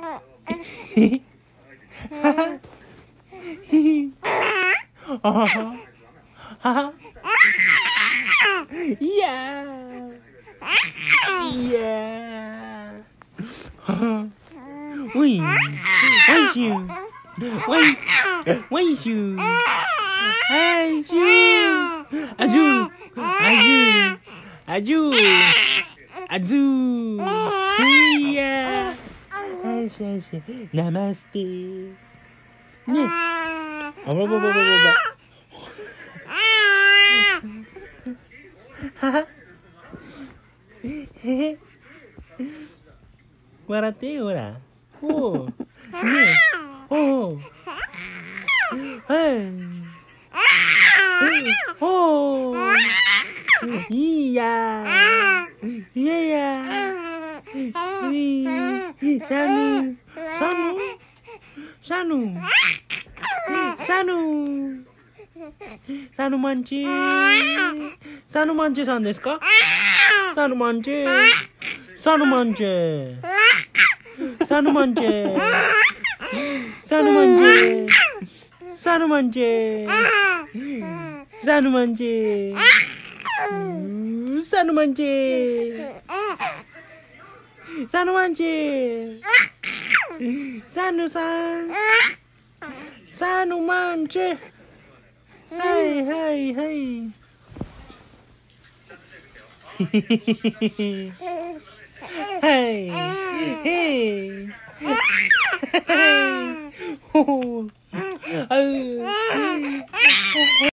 いやおいしゅおいしゅあじゅいやナマステねあばばばばば笑ってよほらおうねおうおういやサヌマンチさんですか？サヌマンチはい